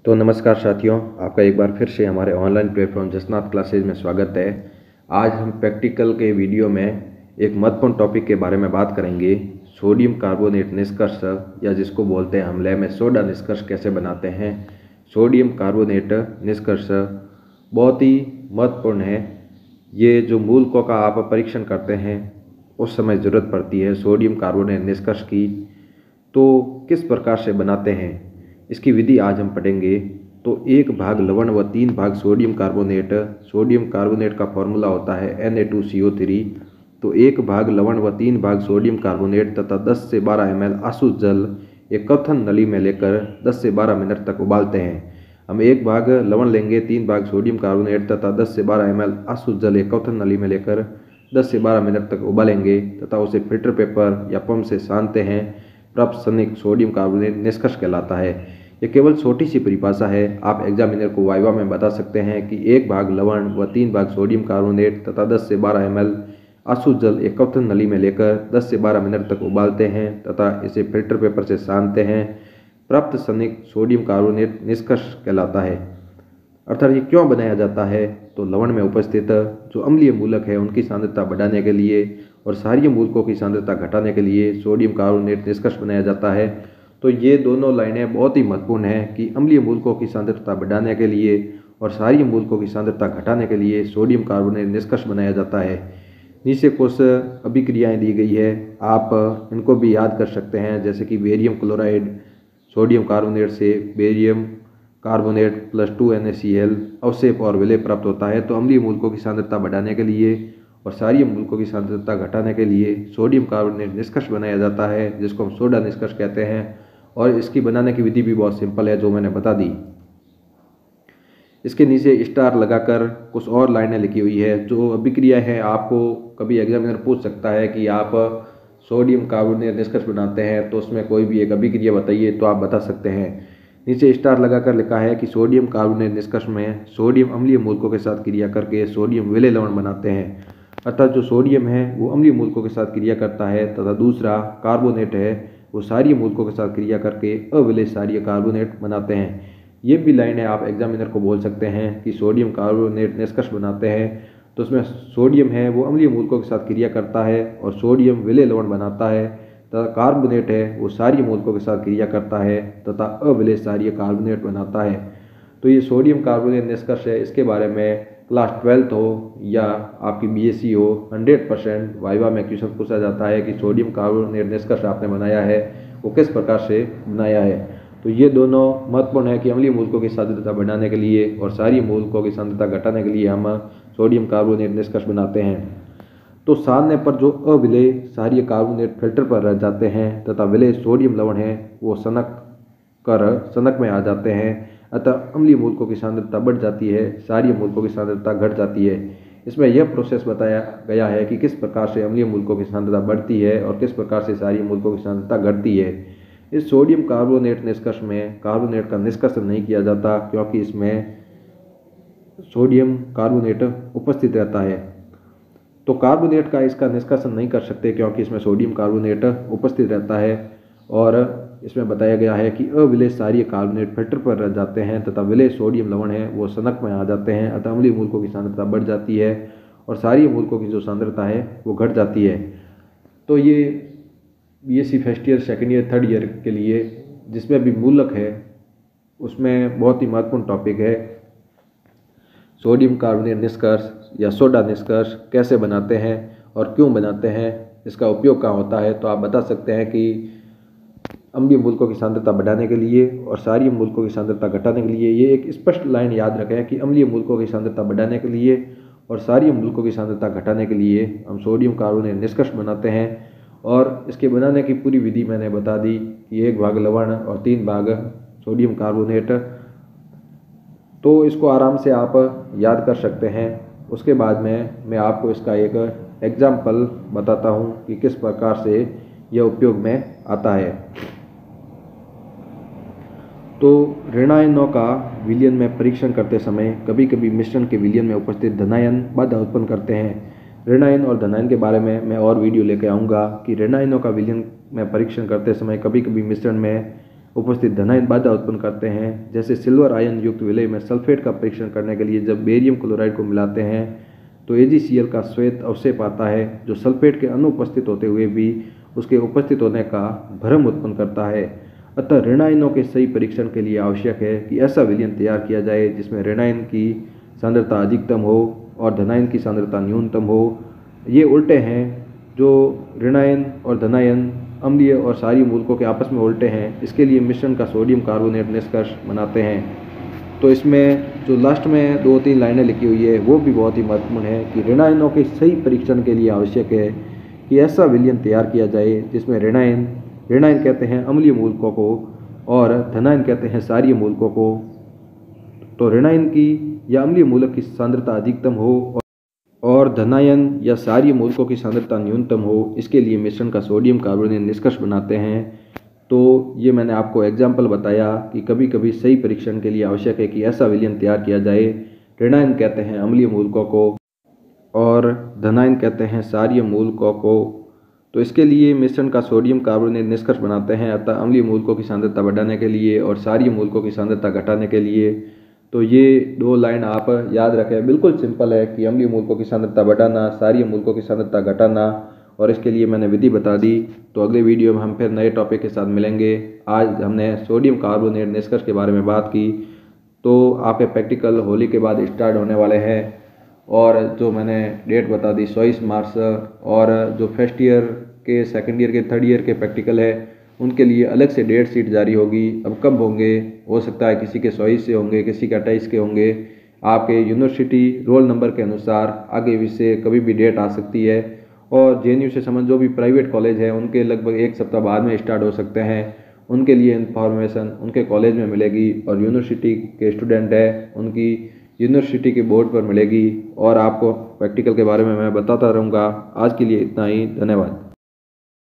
तो नमस्कार साथियों, आपका एक बार फिर से हमारे ऑनलाइन प्लेटफॉर्म जसनाथ क्लासेज में स्वागत है। आज हम प्रैक्टिकल के वीडियो में एक महत्वपूर्ण टॉपिक के बारे में बात करेंगे। सोडियम कार्बोनेट निष्कर्ष, या जिसको बोलते हैं हम लैब में सोडा निष्कर्ष कैसे बनाते हैं। सोडियम कार्बोनेट निष्कर्ष बहुत ही महत्वपूर्ण है। ये जो मूलकों का आप परीक्षण करते हैं उस समय ज़रूरत पड़ती है सोडियम कार्बोनेट निष्कर्ष की। तो किस प्रकार से बनाते हैं इसकी विधि आज हम पढ़ेंगे। तो 1 भाग लवण व 3 भाग सोडियम कार्बोनेट। सोडियम कार्बोनेट का फॉर्मूला होता है Na2CO3। तो 1 भाग लवण व 3 भाग सोडियम कार्बोनेट तथा 10 से 12 ml आसुत जल एक कथन नली में लेकर 10 से 12 मिनट तक उबालते हैं। हम 1 भाग लवण लेंगे, 3 भाग सोडियम कार्बोनेट तथा 10 से 12 ml आसुत जल एक कथन नली में लेकर 10 से 12 मिनट तक उबालेंगे तथा उसे फिल्टर पेपर या पंप से छानते हैं। प्राप्त सनिक सोडियम कार्बोनेट निष्कर्ष कहलाता है। यह केवल छोटी सी परिभाषा है। आप एग्जामिनर को वाइवा में बता सकते हैं कि 1 भाग लवण व 3 भाग सोडियम कार्बोनेट तथा 10 से 12 ml आसुत जल एक कथन नली में लेकर 10 से 12 मिनट तक उबालते हैं तथा इसे फिल्टर पेपर से छानते हैं। प्राप्त सनिक सोडियम कार्बोनेट निष्कर्ष कहलाता है। अर्थात ये क्यों बनाया जाता है? तो लवण में उपस्थित जो अम्लीय मूलक है उनकी सांद्रता बढ़ाने के लिए और क्षारीय मूलकों की सांद्रता घटाने के लिए सोडियम कार्बोनेट निष्कर्ष बनाया जाता है। तो ये दोनों लाइनें बहुत ही महत्वपूर्ण हैं कि अम्लीय मूलकों की सांद्रता बढ़ाने के लिए और क्षारीय मूलकों की सांद्रता घटाने के लिए सोडियम कार्बोनेट निष्कर्ष बनाया जाता है। नीचे कुछ अभिक्रियाएं दी गई है, आप इनको भी याद कर सकते हैं, जैसे कि बेरियम क्लोराइड सोडियम कार्बोनेट से बेरियम कार्बोनेट +2 NaCl अवक्षेप और विलय प्राप्त होता है। तो अम्लीय मूलकों की सांद्रता बढ़ाने के लिए और क्षारीय मूलकों की सांद्रता घटाने के लिए सोडियम कार्बोनेट निष्कर्ष बनाया जाता है, जिसको हम सोडा निष्कर्ष कहते हैं। और इसकी बनाने की विधि भी बहुत सिंपल है, जो मैंने बता दी। इसके नीचे स्टार लगाकर कुछ और लाइनें लिखी हुई है। जो अभिक्रिया है, आपको कभी एग्जामिनर पूछ सकता है कि आप सोडियम कार्बोनेट निष्कर्ष बनाते हैं तो उसमें कोई भी एक अभिक्रिया बताइए, तो आप बता सकते हैं। नीचे स्टार लगाकर लिखा है कि सोडियम कार्बोनेट निष्कर्ष में सोडियम अम्लीय मूलकों के साथ क्रिया करके सोडियम विलय लवण बनाते हैं। अर्थात जो सोडियम है वो अम्लीय मूलकों के साथ क्रिया करता है तथा दूसरा कार्बोनेट है वो क्षारीय मूलकों के साथ क्रिया करके अविलय क्षारीय कार्बोनेट बनाते हैं। ये भी लाइन है, आप एग्जामिनर को बोल सकते हैं कि सोडियम कार्बोनेट निष्कर्ष बनाते हैं तो उसमें सोडियम है वो अम्लीय मूलकों के साथ क्रिया करता है और सोडियम विलय लवण बनाता है तथा कार्बोनेट है वो क्षारीय मूलकों के साथ क्रिया करता है तथा अविलय क्षारीय कार्बोनेट बनाता है। तो ये सोडियम कार्बोनेट निष्कर्ष है। इसके बारे में क्लास 12th हो या आपकी BSc हो, 100% वाइवा में क्वेश्चन पूछा जाता है कि सोडियम कार्बोनेट निष्कर्ष आपने बनाया है वो किस प्रकार से बनाया है। तो ये दोनों महत्वपूर्ण है कि अम्लीय मूलकों की सांद्रता बढ़ाने के लिए और क्षारीय मूलकों की सांद्रता घटाने के लिए हम सोडियम कार्बोनेट निष्कर्ष बनाते हैं। तो छानने पर जो अविलय क्षारीय कार्बोनेट फिल्टर पर रह जाते हैं तथा विलय सोडियम लवण है वो सनक में आ जाते हैं। अतः अम्लीय मूलकों की सांद्रता बढ़ जाती है, क्षारीय मूलकों की सांद्रता घट जाती है। इसमें यह प्रोसेस बताया गया है कि किस प्रकार से अम्लीय मूलकों की सांद्रता बढ़ती है और किस प्रकार से क्षारीय मूलकों की सांद्रता घटती है। इस सोडियम कार्बोनेट निष्कर्ष में कार्बोनेट का निष्कर्षण नहीं किया जाता, क्योंकि इसमें सोडियम कार्बोनेट उपस्थित रहता है। तो कार्बोनेट का इसका निष्कर्षण नहीं कर सकते क्योंकि इसमें सोडियम कार्बोनेट उपस्थित रहता है। और इसमें बताया गया है कि अविलय क्षारीय कार्बोनेट फिल्टर पर रह जाते हैं तथा विलय सोडियम लवण है वो सनक में आ जाते हैं। अतः अम्लीय मूलकों की सांद्रता बढ़ जाती है और क्षारीय मूलकों की जो सांद्रता है वो घट जाती है। तो ये BSc first year, second year, third year के लिए जिसमें भी मूलक है उसमें बहुत ही महत्वपूर्ण टॉपिक है सोडियम कार्बोनेट निष्कर्ष या सोडा निष्कर्ष कैसे बनाते हैं और क्यों बनाते हैं, इसका उपयोग कहाँ होता है। तो आप बता सकते हैं कि अम्लीय मूलकों की सांद्रता बढ़ाने के लिए और क्षारीय मूलकों की सांद्रता घटाने के लिए। ये एक स्पष्ट लाइन याद रखें कि अम्लीय मूलकों की सांद्रता बढ़ाने के लिए और क्षारीय मूलकों की सांद्रता घटाने के लिए हम सोडियम कार्बोनेट निष्कर्ष बनाते हैं। और इसके बनाने की पूरी विधि मैंने बता दी कि 1 भाग लवण और 3 भाग सोडियम कार्बोनेट। तो इसको आराम से आप याद कर सकते हैं। उसके बाद में मैं आपको इसका एक एग्जाम्पल बताता हूँ कि किस प्रकार से यह उपयोग में आता है। तो ऋणायनों का विलयन में परीक्षण करते समय कभी कभी मिश्रण के विलयन में उपस्थित धनायन बाधा उत्पन्न करते हैं। ऋणायन और धनायन के बारे में मैं और वीडियो लेकर आऊँगा कि ऋणायनों का विलयन में परीक्षण करते समय कभी कभी मिश्रण में उपस्थित धनायन बाधा उत्पन्न करते हैं। जैसे सिल्वर आयन युक्त विलय में सल्फेट का परीक्षण करने के लिए जब बेरियम क्लोराइड को मिलाते हैं तो AgCl का श्वेत अवशेप आता है जो सल्फेट के अनुपस्थित होते हुए भी उसके उपस्थित होने का भ्रम उत्पन्न करता है। अतः ऋण आयनों के सही परीक्षण के लिए आवश्यक है कि ऐसा विलयन तैयार किया जाए जिसमें ऋण आयन की सांद्रता अधिकतम हो और धनायन की सांद्रता न्यूनतम हो। ये उल्टे हैं, जो ऋण आयन और धनायन अम्लीय और क्षारीय मूलकों के आपस में उल्टे हैं। इसके लिए मिश्रण का सोडियम कार्बोनेट निष्कर्ष बनाते हैं। तो इसमें जो लास्ट में 2-3 लाइनें लिखी हुई है वो भी बहुत ही महत्वपूर्ण है कि ऋण आयनों के सही परीक्षण के लिए आवश्यक है कि ऐसा विलयन तैयार किया जाए जिसमें ऋण आयन कहते हैं अम्लीय मूलकों को और धनायन कहते हैं क्षारीय मूलकों को। तो ऋण आयन की या अम्लीय मूलक की सांद्रता अधिकतम हो और धनायन या क्षारीय मूलकों की सांद्रता न्यूनतम हो। इसके लिए मिश्रण का सोडियम कार्बोनेट निष्कर्ष बनाते हैं। तो ये मैंने आपको एग्जाम्पल बताया कि कभी कभी सही परीक्षण के लिए आवश्यक है कि ऐसा विलयन तैयार किया जाए। ऋण आयन कहते हैं अम्लीय मूलकों को और धनायन कहते हैं क्षारीय मूलकों को। तो इसके लिए मिश्रण का सोडियम कार्बोनेट निष्कर्ष बनाते हैं। अतः अम्लीय मूलकों की सांद्रता बढ़ाने के लिए और क्षारीय मूलकों की सांद्रता घटाने के लिए। तो ये 2 लाइन आप याद रखें, बिल्कुल सिंपल है कि अम्लीय मूलकों की सांद्रता बढ़ाना, क्षारीय मूलकों की सांद्रता घटाना, और इसके लिए मैंने विधि बता दी। तो अगले वीडियो में हम फिर नए टॉपिक के साथ मिलेंगे। आज हमने सोडियम कार्बोनेट निष्कर्ष के बारे में बात की। तो आपके प्रैक्टिकल होली के बाद स्टार्ट होने वाले हैं और जो मैंने डेट बता दी 24 मार्च, और जो फर्स्ट ईयर के, सेकंड ईयर के, थर्ड ईयर के प्रैक्टिकल है उनके लिए अलग से डेट शीट जारी होगी। अब कब होंगे, हो सकता है किसी के 24 से होंगे, किसी के 28 के होंगे। आपके यूनिवर्सिटी रोल नंबर के अनुसार आगे विषय कभी भी डेट आ सकती है। और JNU से समझ जो भी प्राइवेट कॉलेज है उनके लगभग 1 सप्ताह बाद में स्टार्ट हो सकते हैं। उनके लिए इन्फॉर्मेशन उनके कॉलेज में मिलेगी और यूनिवर्सिटी के स्टूडेंट है उनकी यूनिवर्सिटी के बोर्ड पर मिलेगी। और आपको प्रैक्टिकल के बारे में मैं बताता रहूँगा। आज के लिए इतना ही, धन्यवाद।